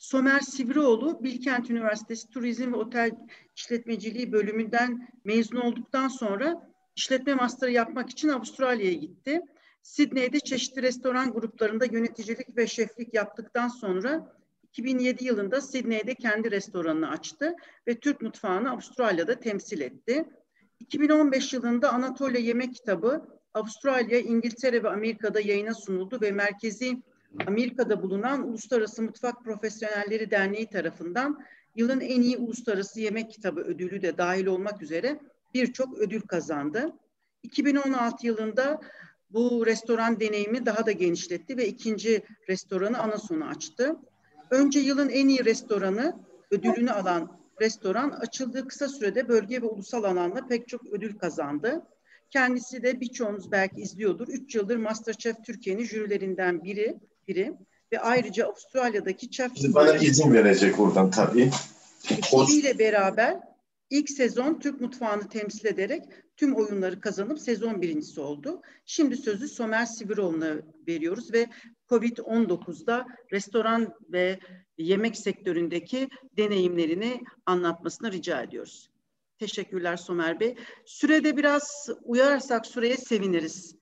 Somer Sivrioğlu, Bilkent Üniversitesi Turizm ve Otel İşletmeciliği bölümünden mezun olduktan sonra işletme master'ı yapmak için Avustralya'ya gitti. Sydney'de çeşitli restoran gruplarında yöneticilik ve şeflik yaptıktan sonra 2007 yılında Sydney'de kendi restoranını açtı ve Türk mutfağını Avustralya'da temsil etti. 2015 yılında Anatolia Yemek Kitabı Avustralya, İngiltere ve Amerika'da yayına sunuldu ve merkezi Amerika'da bulunan Uluslararası Mutfak Profesyonelleri Derneği tarafından yılın en iyi uluslararası yemek kitabı ödülü de dahil olmak üzere birçok ödül kazandı. 2016 yılında bu restoran deneyimi daha da genişletti ve ikinci restoranı Anason'u açtı. Önce yılın en iyi restoranı ödülünü alan restoran açıldığı kısa sürede bölge ve ulusal alanda pek çok ödül kazandı. Kendisi de birçoğunuz belki izliyordur. 3 yıldır MasterChef Türkiye'nin jürilerinden biri ve ayrıca Avustralya'daki Chefs bana izin verecek oradan tabii. Ekibiyle beraber ilk sezon Türk mutfağını temsil ederek tüm oyunları kazanıp sezon birincisi oldu. Şimdi sözü Somer Sivrioğlu'na veriyoruz ve Covid-19'da restoran ve yemek sektöründeki deneyimlerini anlatmasını rica ediyoruz. Teşekkürler Somer Bey. Sürede biraz uyarsak süreye seviniriz.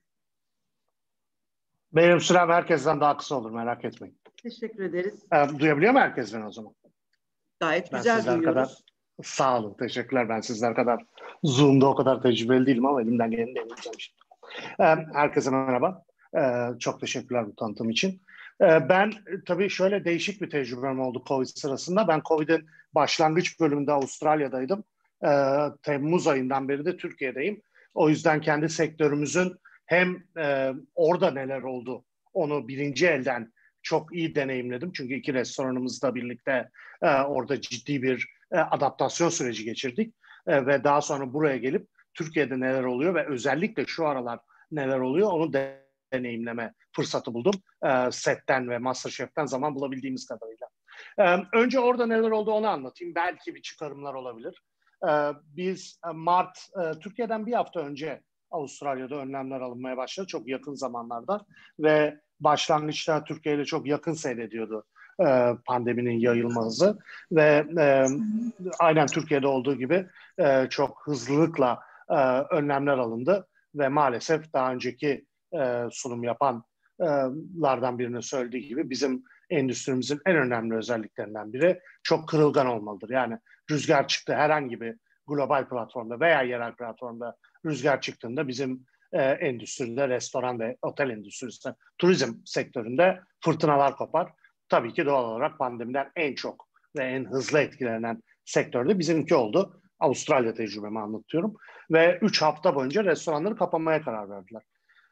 Benim sürem herkesten daha kısa olur, merak etmeyin. Teşekkür ederiz. Duyabiliyor mu herkes beni o zaman? Gayet güzel duyuyoruz. Kadar, sağ olun, teşekkürler. Ben sizler kadar Zoom'da o kadar tecrübeli değilim ama elimden geleni deneyeceğim şimdi. Herkese merhaba. Çok teşekkürler bu tanıtım için. Ben tabii şöyle değişik bir tecrübem oldu Covid sırasında. Ben Covid'in başlangıç bölümünde Avustralya'daydım. Temmuz ayından beri de Türkiye'deyim. O yüzden kendi sektörümüzün hem orada neler oldu onu birinci elden çok iyi deneyimledim. Çünkü iki restoranımızla birlikte orada ciddi bir adaptasyon süreci geçirdik. Ve daha sonra buraya gelip Türkiye'de neler oluyor ve özellikle şu aralar neler oluyor onu deneyimleme fırsatı buldum. Setten ve MasterChef'ten zaman bulabildiğimiz kadarıyla. Önce orada neler oldu onu anlatayım. Belki bir çıkarımlar olabilir. Biz Türkiye'den bir hafta önce Avustralya'da önlemler alınmaya başladı. Çok yakın zamanlarda ve başlangıçta Türkiye ile çok yakın seyrediyordu pandeminin yayılma hızı ve aynen Türkiye'de olduğu gibi çok hızlılıkla önlemler alındı ve maalesef daha önceki sunum yapanlardan birinin söylediği gibi bizim endüstrimizin en önemli özelliklerinden biri çok kırılgan olmalıdır. Yani rüzgar çıktı herhangi bir global platformda veya yerel platformda rüzgar çıktığında bizim endüstride, restoran ve otel endüstrisinde, turizm sektöründe fırtınalar kopar. Tabii ki doğal olarak pandemiden en çok ve en hızlı etkilenen sektörde bizimki oldu. Avustralya tecrübemi anlatıyorum. Ve 3 hafta boyunca restoranları kapamaya karar verdiler.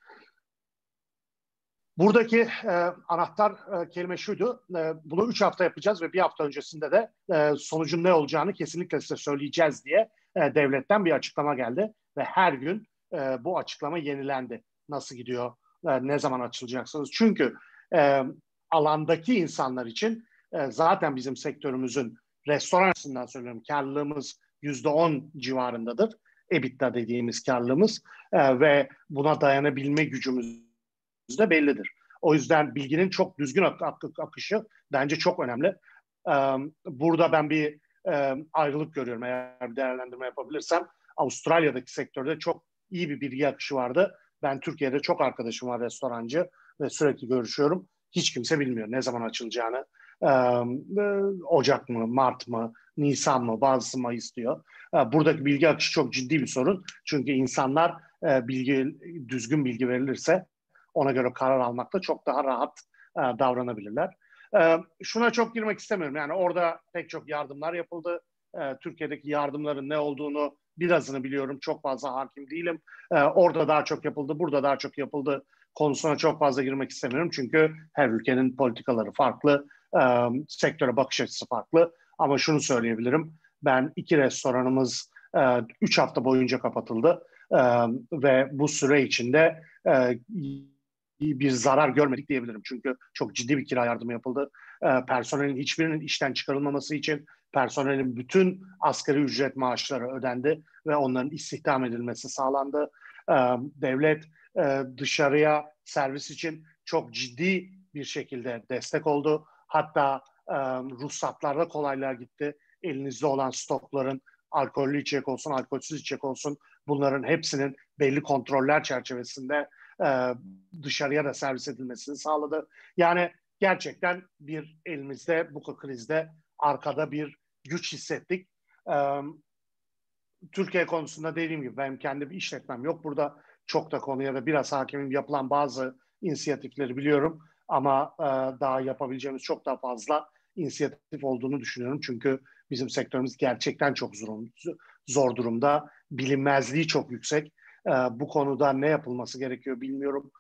Buradaki anahtar kelime şuydu. Bunu 3 hafta yapacağız ve bir hafta öncesinde de sonucun ne olacağını kesinlikle size söyleyeceğiz diye devletten bir açıklama geldi. Ve her gün bu açıklama yenilendi. Nasıl gidiyor, ne zaman açılacaksınız? Çünkü alandaki insanlar için zaten bizim sektörümüzün restoran açısından söylüyorum karlılığımız %10 civarındadır. EBITDA dediğimiz karlılığımız ve buna dayanabilme gücümüz de bellidir. O yüzden bilginin çok düzgün akışı bence çok önemli. Burada ben bir ayrılık görüyorum eğer bir değerlendirme yapabilirsem. Avustralya'daki sektörde çok iyi bir bilgi akışı vardı. Ben Türkiye'de çok arkadaşım var restorancı ve sürekli görüşüyorum. Hiç kimse bilmiyor ne zaman açılacağını. Ocak mı, Mart mı, Nisan mı, bazısı Mayıs diyor. Buradaki bilgi akışı çok ciddi bir sorun. Çünkü insanlar düzgün bilgi verilirse ona göre karar almakta çok daha rahat davranabilirler. Şuna çok girmek istemiyorum. Yani orada pek çok yardımlar yapıldı. Türkiye'deki yardımların ne olduğunu birazını biliyorum. Çok fazla hakim değilim. Orada daha çok yapıldı, burada daha çok yapıldı konusuna çok fazla girmek istemiyorum. Çünkü her ülkenin politikaları farklı, sektöre bakış açısı farklı. Ama şunu söyleyebilirim. Ben 2 restoranımız 3 hafta boyunca kapatıldı. Ve bu süre içinde bir zarar görmedik diyebilirim. Çünkü çok ciddi bir kira yardımı yapıldı. Personelin hiçbirinin işten çıkarılmaması için personelin bütün asgari ücret maaşları ödendi ve onların istihdam edilmesi sağlandı. Devlet dışarıya servis için çok ciddi bir şekilde destek oldu. Hatta ruhsatlarda kolaylığa gitti. Elinizde olan stokların alkollü içecek olsun, alkolsüz içecek olsun, bunların hepsinin belli kontroller çerçevesinde dışarıya da servis edilmesini sağladı. Yani gerçekten bir elimizde bu krizde arkada bir güç hissettik. Türkiye konusunda dediğim gibi benim kendi bir işletmem yok. Burada çok da konuya da biraz hakimim, yapılan bazı inisiyatifleri biliyorum. Ama daha yapabileceğimiz çok daha fazla inisiyatif olduğunu düşünüyorum. Çünkü bizim sektörümüz gerçekten çok zor durumda. Bilinmezliği çok yüksek. Bu konuda ne yapılması gerekiyor bilmiyorum.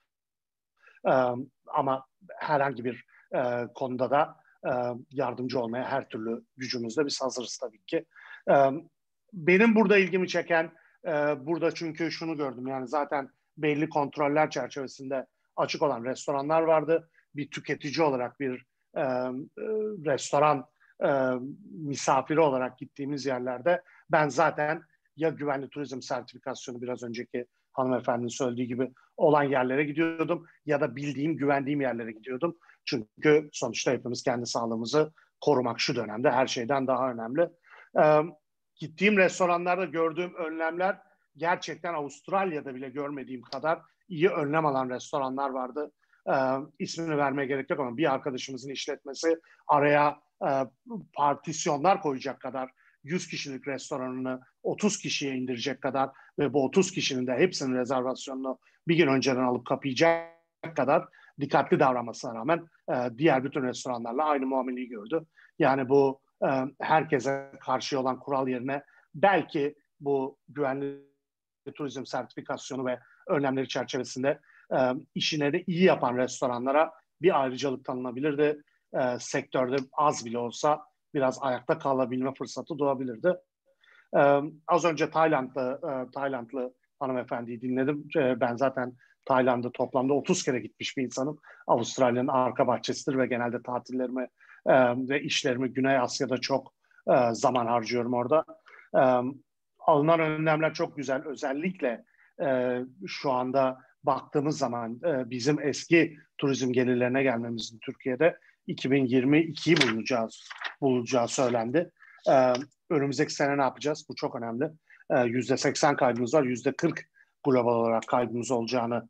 Ama herhangi bir konuda da yardımcı olmaya her türlü gücümüzle biz hazırız tabii ki. Benim burada ilgimi çeken burada çünkü şunu gördüm, yani zaten belli kontroller çerçevesinde açık olan restoranlar vardı. Bir tüketici olarak, bir restoran misafiri olarak gittiğimiz yerlerde ben zaten ya güvenli turizm sertifikasyonu, biraz önceki hanımefendinin söylediği gibi olan yerlere gidiyordum ya da bildiğim, güvendiğim yerlere gidiyordum. Çünkü sonuçta hepimiz kendi sağlığımızı korumak şu dönemde her şeyden daha önemli. Gittiğim restoranlarda gördüğüm önlemler gerçekten Avustralya'da bile görmediğim kadar iyi önlem alan restoranlar vardı. İsmini vermeye gerek yok ama bir arkadaşımızın işletmesi araya partisyonlar koyacak kadar, 100 kişilik restoranını 30 kişiye indirecek kadar ve bu 30 kişinin de hepsinin rezervasyonunu bir gün önceden alıp kapayacak kadar dikkatli davranmasına rağmen diğer bütün restoranlarla aynı muameleyi gördü. Yani bu herkese karşı olan kural yerine belki bu güvenli turizm sertifikasyonu ve önlemleri çerçevesinde işini de iyi yapan restoranlara bir ayrıcalık tanınabilirdi. Sektörde az bile olsa biraz ayakta kalabilme fırsatı doğabilirdi. Az önce Taylandlı hanımefendiyi dinledim. Ben zaten Tayland'a toplamda 30 kere gitmiş bir insanım. Avustralya'nın arka bahçesidir ve genelde tatillerimi ve işlerimi Güney Asya'da çok zaman harcıyorum orada. Alınan önlemler çok güzel. Özellikle şu anda baktığımız zaman bizim eski turizm gelirlerine gelmemizin Türkiye'de 2022'yi bulacağı söylendi. Önümüzdeki sene ne yapacağız? Bu çok önemli. %80 kaybımız var. %40 global olarak kaybımız olacağını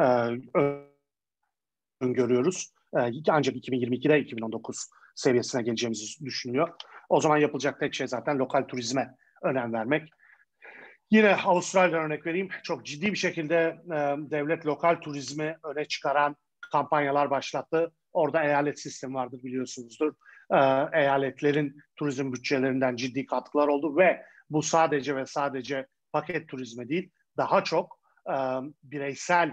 öngörüyoruz. Ancak 2022'de 2019 seviyesine geleceğimizi düşünüyor. O zaman yapılacak tek şey zaten lokal turizme önem vermek. Yine Avustralya'dan örnek vereyim. Çok ciddi bir şekilde devlet lokal turizmi öne çıkaran kampanyalar başlattı. Orada eyalet sistemi vardır, biliyorsunuzdur. Eyaletlerin turizm bütçelerinden ciddi katkılar oldu ve bu sadece ve sadece paket turizme değil, daha çok bireysel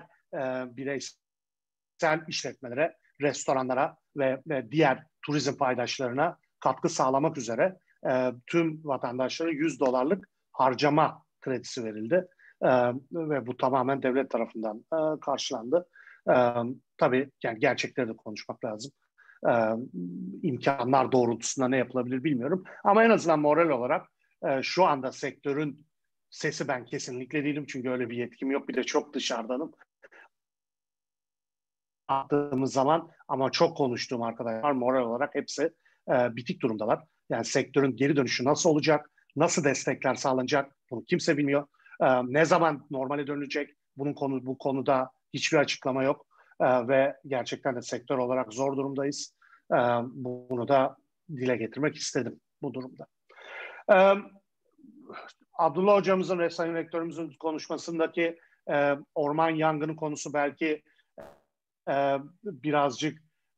işletmelere, restoranlara ve diğer turizm paydaşlarına katkı sağlamak üzere tüm vatandaşlara $100 harcama kredisi verildi. Ve bu tamamen devlet tarafından karşılandı. Tabii yani gerçekleri de konuşmak lazım. İmkanlar doğrultusunda ne yapılabilir bilmiyorum. Ama en azından moral olarak şu anda sektörün sesi ben kesinlikle değilim. Çünkü öyle bir yetkim yok. Bir de çok dışarıdanım. Attığımız zaman ama çok konuştuğum arkadaşlar moral olarak hepsi bitik durumdalar. Yani sektörün geri dönüşü nasıl olacak? Nasıl destekler sağlanacak? Bunu kimse bilmiyor. Ne zaman normale dönecek? Bu konuda hiçbir açıklama yok. Ve gerçekten de sektör olarak zor durumdayız. Bunu da dile getirmek istedim bu durumda. Abdullah hocamızın ve sayın rektörümüzün konuşmasındaki orman yangını konusu belki birazcık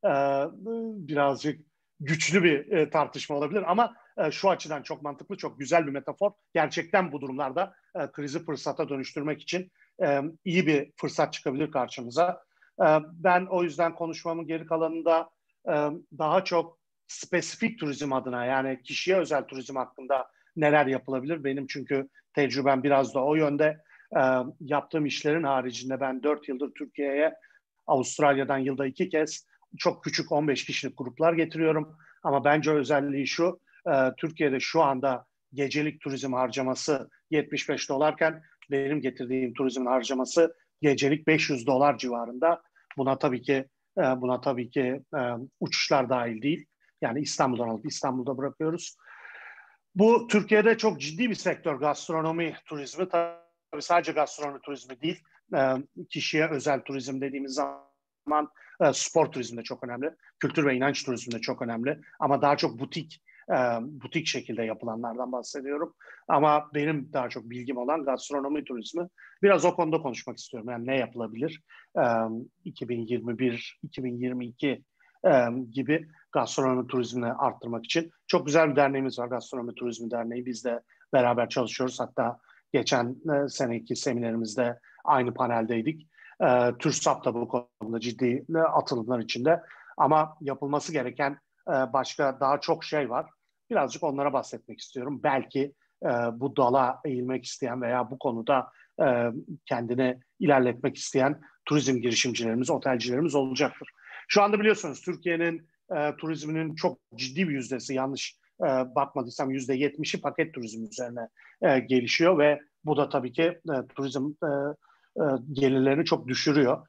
güçlü bir tartışma olabilir ama şu açıdan çok mantıklı, çok güzel bir metafor. Gerçekten bu durumlarda krizi fırsata dönüştürmek için iyi bir fırsat çıkabilir karşımıza. Ben o yüzden konuşmamın geri kalanında daha çok spesifik turizm adına, yani kişiye özel turizm hakkında neler yapılabilir? Benim çünkü tecrübem biraz da o yönde. Yaptığım işlerin haricinde ben 4 yıldır Türkiye'ye Avustralya'dan yılda 2 kez çok küçük 15 kişilik gruplar getiriyorum. Ama bence özelliği şu, Türkiye'de şu anda gecelik turizm harcaması $75'ken benim getirdiğim turizm harcaması gecelik $500 civarında. Buna tabii ki uçuşlar dahil değil. Yani İstanbul'dan alıp İstanbul'da bırakıyoruz. Bu Türkiye'de çok ciddi bir sektör, gastronomi turizmi. Tabii sadece gastronomi turizmi değil, kişiye özel turizm dediğimiz zaman spor turizmi de çok önemli, kültür ve inanç turizmi de çok önemli. Ama daha çok butik şekilde yapılanlardan bahsediyorum. Ama benim daha çok bilgim olan gastronomi turizmi. Biraz o konuda konuşmak istiyorum. Yani ne yapılabilir? 2021, 2022 gibi gastronomi turizmini arttırmak için. Çok güzel bir derneğimiz var, Gastronomi Turizmi Derneği. Biz de beraber çalışıyoruz. Hatta geçen seneki seminerimizde aynı paneldeydik. TÜRSAP da bu konuda ciddi atılımlar içinde. Ama yapılması gereken başka daha çok şey var. Birazcık onlara bahsetmek istiyorum. Belki bu dala eğilmek isteyen veya bu konuda kendini ilerletmek isteyen turizm girişimcilerimiz, otelcilerimiz olacaktır. Şu anda biliyorsunuz Türkiye'nin turizminin çok ciddi bir yüzdesi, yanlış bakmadıysam %70'i paket turizm üzerine gelişiyor ve bu da tabii ki turizm gelirlerini çok düşürüyor.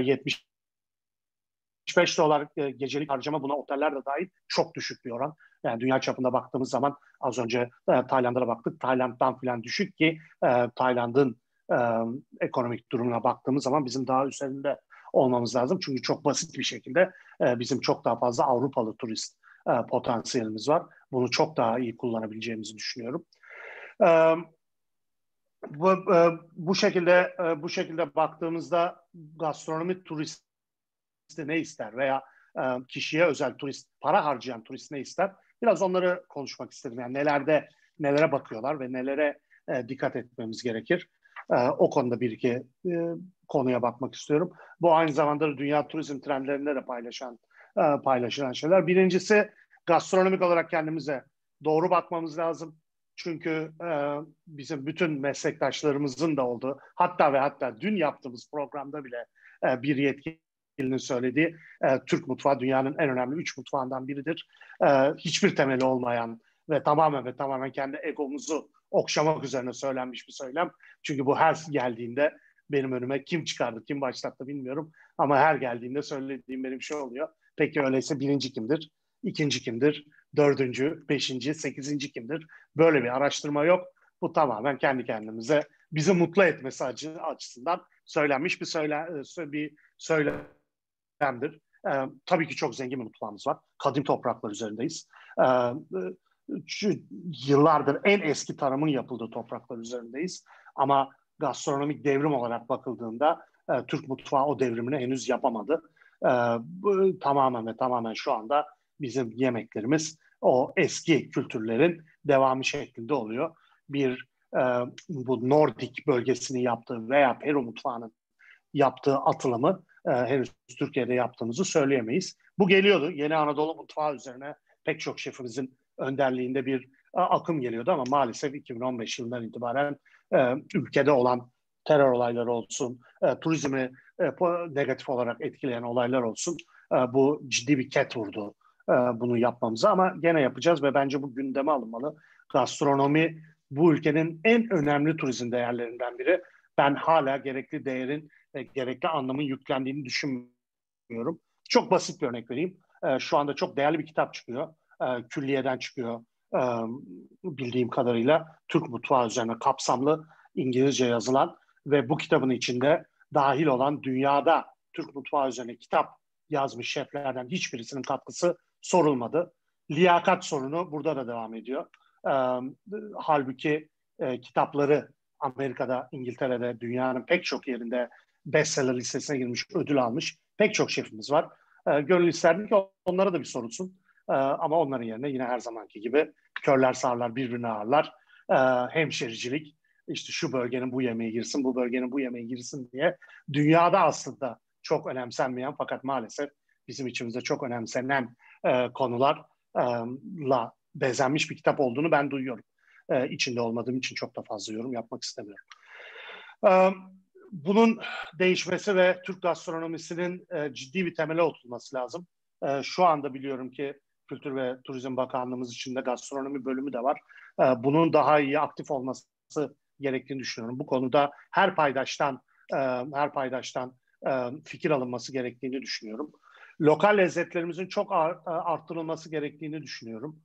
75 dolar gecelik harcama, buna oteller de dahil, çok düşük bir oran. Yani dünya çapında baktığımız zaman az önce Tayland'a baktık. Tayland'dan filan düşük ki Tayland'ın ekonomik durumuna baktığımız zaman bizim daha üzerinde olmamız lazım. Çünkü çok basit bir şekilde bizim çok daha fazla Avrupalı turist potansiyelimiz var. Bunu çok daha iyi kullanabileceğimizi düşünüyorum. Bu şekilde baktığımızda gastronomi turisti ne ister veya kişiye özel turist, para harcayan turist ne ister? Biraz onları konuşmak istedim. Yani nelere bakıyorlar ve nelere dikkat etmemiz gerekir? O konuda bir iki konuya bakmak istiyorum. Bu aynı zamanda dünya turizm trendlerinde de paylaşılan şeyler. Birincisi, gastronomik olarak kendimize doğru bakmamız lazım. Çünkü bizim bütün meslektaşlarımızın da olduğu, hatta dün yaptığımız programda bile bir yetkilinin söylediği, Türk mutfağı dünyanın en önemli 3 mutfağından biridir. Hiçbir temeli olmayan ve tamamen kendi egomuzu okşamak üzerine söylenmiş bir söylem. Çünkü bu her geldiğinde benim önüme kim çıkardı, kim başlattı bilmiyorum. Ama her geldiğinde söylediğim benim şey oluyor. Peki öyleyse birinci kimdir? İkinci kimdir? Dördüncü, beşinci, sekizinci kimdir? Böyle bir araştırma yok. Bu tamamen kendi kendimize bizi mutlu etmesi açısından söylenmiş bir söylemdir. Tabii ki çok zengin bir mutfağımız var. Kadim topraklar üzerindeyiz. Yıllardır en eski tarımın yapıldığı topraklar üzerindeyiz. Ama gastronomik devrim olarak bakıldığında Türk mutfağı o devrimini henüz yapamadı. Tamamen şu anda bizim yemeklerimiz o eski kültürlerin devamı şeklinde oluyor. Bu Nordik bölgesinin yaptığı veya Peru mutfağının yaptığı atılımı henüz Türkiye'de yaptığımızı söyleyemeyiz. Bu geliyordu. Yeni Anadolu mutfağı üzerine pek çok şefimizin önderliğinde bir akım geliyordu ama maalesef 2015 yılından itibaren ülkede olan terör olayları olsun, turizmi negatif olarak etkileyen olaylar olsun, bu ciddi bir ket vurdu bunu yapmamıza, ama gene yapacağız ve bence bu gündeme alınmalı. Gastronomi bu ülkenin en önemli turizm değerlerinden biri. Ben hala gerekli değerin gerekli anlamın yüklendiğini düşünmüyorum. Çok basit bir örnek vereyim. Şu anda çok değerli bir kitap çıkıyor. Külliyeden çıkıyor e, bildiğim kadarıyla. Türk mutfağı üzerine kapsamlı, İngilizce yazılan ve bu kitabın içinde dahil olan dünyada Türk mutfağı üzerine kitap yazmış şeflerden hiçbirisinin katkısı sorulmadı. Liyakat sorunu burada da devam ediyor. Halbuki kitapları Amerika'da, İngiltere'de, dünyanın pek çok yerinde bestseller listesine girmiş, ödül almış pek çok şefimiz var. Gönül isterdim ki onlara da bir sorulsun. Ama onların yerine yine her zamanki gibi körler sağırlar birbirini ağırlar. Hemşericilik, işte şu bölgenin bu yemeği girsin, bu bölgenin bu yemeği girsin diye dünyada aslında çok önemsenmeyen fakat maalesef bizim içimizde çok önemsenen konularla bezenmiş bir kitap olduğunu ben duyuyorum. İçinde olmadığım için çok da fazla yorum yapmak istemiyorum. Bunun değişmesi ve Türk gastronomisinin ciddi bir temele oturması lazım. Şu anda biliyorum ki Kültür ve Turizm Bakanlığımız içinde gastronomi bölümü de var. Bunun daha iyi aktif olması gerektiğini düşünüyorum. Bu konuda her paydaştan fikir alınması gerektiğini düşünüyorum. lokal lezzetlerimizin çok arttırılması gerektiğini düşünüyorum.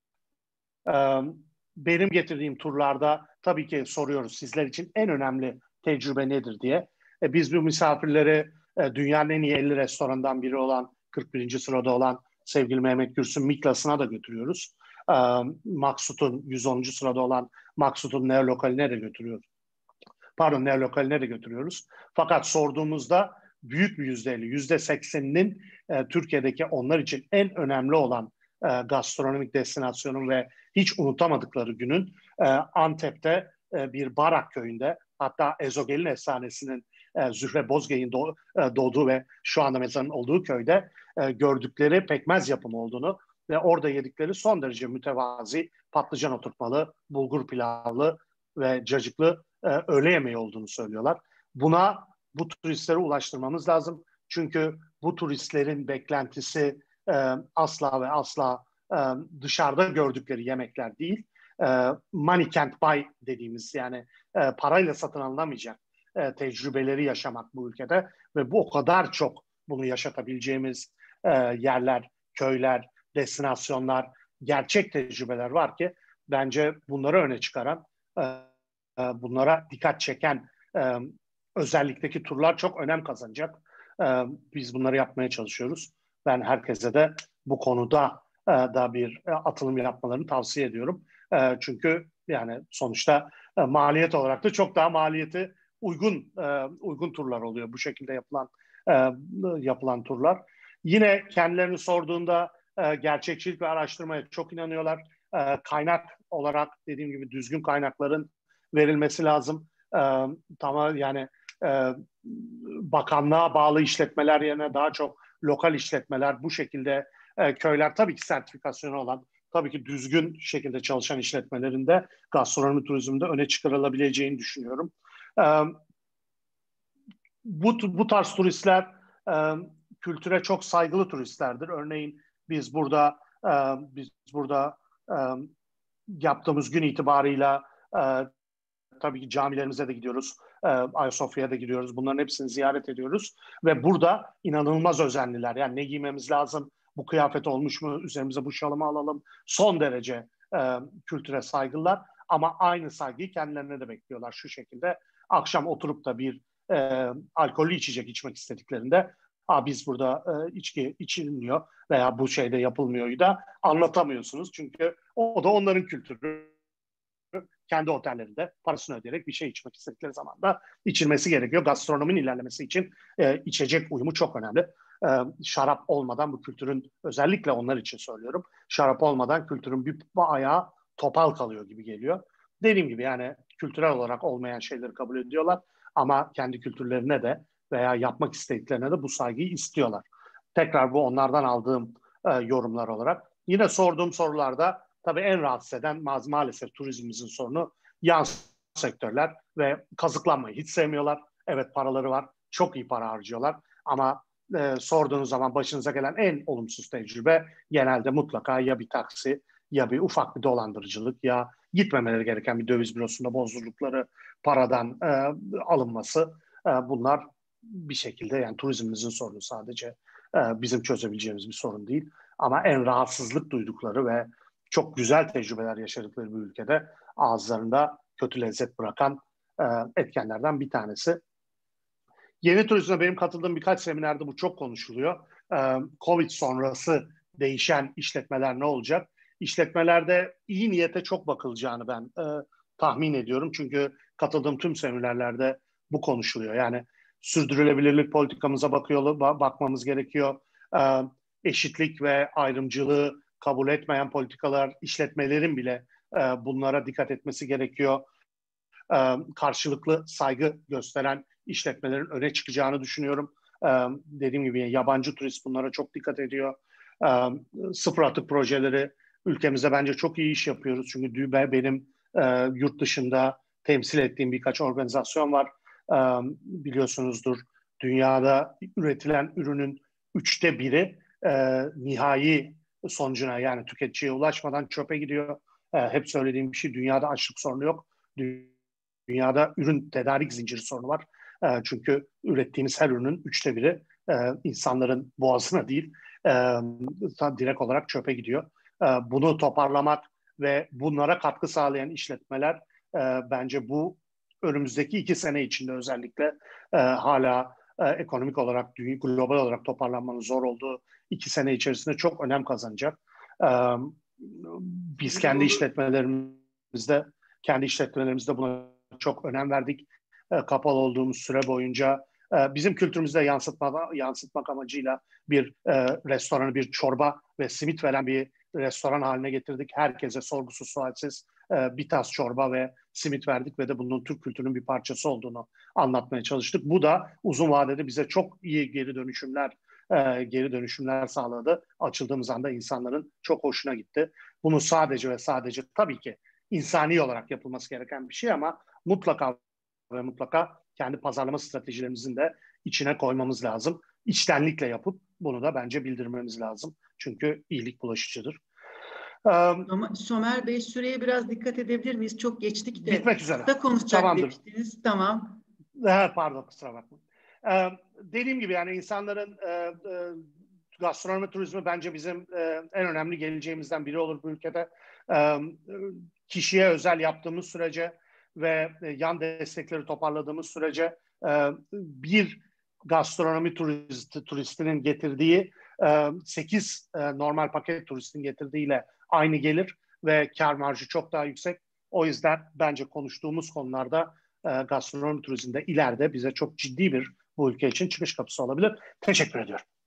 Benim getirdiğim turlarda tabii ki soruyoruz sizler için en önemli tecrübe nedir diye. Biz bu misafirleri dünyanın en iyi 50 restoranından biri olan 41. sırada olan sevgili Mehmet Gürsün Miklas'ına da götürüyoruz. Maksut'un 110. sırada olan Maksut'un neolokaline de götürüyoruz. Pardon, neolokaline de götürüyoruz. Fakat sorduğumuzda büyük bir %50, %80'inin Türkiye'deki onlar için en önemli olan gastronomik destinasyonun ve hiç unutamadıkları günün Antep'te bir Barak köyünde, hatta Ezogel'in efsanesinin Zühre Bozgey'in doğduğu ve şu anda mezarının olduğu köyde gördükleri pekmez yapımı olduğunu ve orada yedikleri son derece mütevazi patlıcan oturtmalı, bulgur pilavlı ve cacıklı öğle yemeği olduğunu söylüyorlar. Bu turistlere ulaştırmamız lazım. Çünkü bu turistlerin beklentisi asla ve asla dışarıda gördükleri yemekler değil. Money can't buy dediğimiz, yani parayla satın alınamayacak tecrübeleri yaşamak bu ülkede ve bu o kadar çok bunu yaşatabileceğimiz yerler, köyler, destinasyonlar, gerçek tecrübeler var ki bence bunları öne çıkaran, bunlara dikkat çeken özellikteki turlar çok önem kazanacak. Biz bunları yapmaya çalışıyoruz. Ben herkese de bu konuda da bir atılım yapmalarını tavsiye ediyorum. Çünkü yani sonuçta maliyet olarak da çok daha maliyeti uygun turlar oluyor bu şekilde yapılan turlar. Yine kendilerini sorduğunda gerçekçilik ve araştırmaya çok inanıyorlar. Kaynak olarak dediğim gibi düzgün kaynakların verilmesi lazım. Tamam, yani bakanlığa bağlı işletmeler yerine daha çok lokal işletmeler, bu şekilde köyler, tabii ki sertifikasyonu olan, tabii ki düzgün şekilde çalışan işletmelerin de gastronomi turizminde öne çıkarılabileceğini düşünüyorum. Bu tarz turistler kültüre çok saygılı turistlerdir. Örneğin biz burada yaptığımız gün itibarıyla tabii ki camilerimize de gidiyoruz. Ayasofya'ya da gidiyoruz. Bunların hepsini ziyaret ediyoruz. Ve burada inanılmaz özenliler. Yani ne giymemiz lazım? Bu kıyafet olmuş mu? Üzerimize bu şalımı alalım. Son derece kültüre saygılılar. Ama aynı saygıyı kendilerine de bekliyorlar. Şu şekilde akşam oturup da bir alkollü içecek içmek istediklerinde biz burada içki içilmiyor veya bu şeyde yapılmıyor da anlatamıyorsunuz. Çünkü o da onların kültürü. Kendi otellerinde parasını ödeyerek bir şey içmek istedikleri zaman da içilmesi gerekiyor. Gastronominin ilerlemesi için içecek uyumu çok önemli. Şarap olmadan bu kültürün, özellikle onlar için söylüyorum, şarap olmadan kültürün bir ayağı topal kalıyor gibi geliyor. Dediğim gibi yani kültürel olarak olmayan şeyleri kabul ediyorlar ama kendi kültürlerine de veya yapmak istediklerine de bu saygıyı istiyorlar. Tekrar bu onlardan aldığım yorumlar olarak. Yine sorduğum sorularda tabii en rahatsız eden maalesef turizmimizin sorunu yan sektörler ve kazıklanmayı hiç sevmiyorlar. Evet, paraları var, çok iyi para harcıyorlar ama sorduğunuz zaman başınıza gelen en olumsuz tecrübe genelde mutlaka ya bir taksi ya bir ufak bir dolandırıcılık ya gitmemeleri gereken bir döviz bürosunda bozdurdukları paradan alınması. Bunlar bir şekilde yani turizmimizin sorunu, sadece bizim çözebileceğimiz bir sorun değil. Ama en rahatsızlık duydukları ve çok güzel tecrübeler yaşadıkları bir ülkede ağızlarında kötü lezzet bırakan etkenlerden bir tanesi. Yeni turizmde benim katıldığım birkaç seminerde bu çok konuşuluyor. Covid sonrası değişen işletmeler ne olacak? İşletmelerde iyi niyete çok bakılacağını ben tahmin ediyorum. Çünkü katıldığım tüm seminerlerde bu konuşuluyor. Yani sürdürülebilirlik politikamıza bakmamız gerekiyor. Eşitlik ve ayrımcılığı kabul etmeyen politikalar, işletmelerin bile bunlara dikkat etmesi gerekiyor. Karşılıklı saygı gösteren işletmelerin öne çıkacağını düşünüyorum. Dediğim gibi yabancı turist bunlara çok dikkat ediyor. Sıfır atık projeleri ülkemizde bence çok iyi iş yapıyoruz. Çünkü benim yurt dışında temsil ettiğim birkaç organizasyon var. Biliyorsunuzdur, dünyada üretilen ürünün 1/3 nihai sonucuna, yani tüketiciye ulaşmadan çöpe gidiyor. Hep söylediğim bir şey, dünyada açlık sorunu yok. Dünyada ürün tedarik zinciri sorunu var. Çünkü ürettiğimiz her ürünün 1/3 insanların boğazına değil, direkt olarak çöpe gidiyor. Bunu toparlamak ve bunlara katkı sağlayan işletmeler bence bu önümüzdeki 2 sene içinde özellikle hala ekonomik olarak, global olarak toparlanmanın zor olduğu 2 sene içerisinde çok önem kazanacak. Biz kendi işletmelerimizde buna çok önem verdik. Kapalı olduğumuz süre boyunca bizim kültürümüzde yansıtmak amacıyla bir restoranı, bir çorba ve simit veren bir restoran haline getirdik. Herkese sorgusuz sualsiz bir tas çorba ve simit verdik ve de bunun Türk kültürünün bir parçası olduğunu anlatmaya çalıştık. Bu da uzun vadede bize çok iyi geri dönüşümler sağladı. Açıldığımız anda insanların çok hoşuna gitti. Bunu sadece ve sadece tabii ki insani olarak yapılması gereken bir şey ama mutlaka ve mutlaka kendi pazarlama stratejilerimizin de içine koymamız lazım. İçtenlikle yapıp bunu da bence bildirmemiz lazım. Çünkü iyilik bulaşıcıdır. Somer Bey, süreye biraz dikkat edebilir miyiz? Çok geçtik de. Bitmek üzere. Da konuşacak Tamamdır. demiştiniz. Tamam. Pardon, kusura bakmayın. Dediğim gibi yani insanların gastronomi turizmi bence bizim en önemli geleceğimizden biri olur bu ülkede. Kişiye özel yaptığımız sürece ve yan destekleri toparladığımız sürece bir gastronomi turistinin getirdiği 8 normal paket turistin getirdiğiyle aynı gelir ve kar marjı çok daha yüksek. O yüzden bence konuştuğumuz konularda gastronomi turizminde ileride bize çok ciddi bir bu ülke için çıkış kapısı olabilir. Teşekkür ediyorum.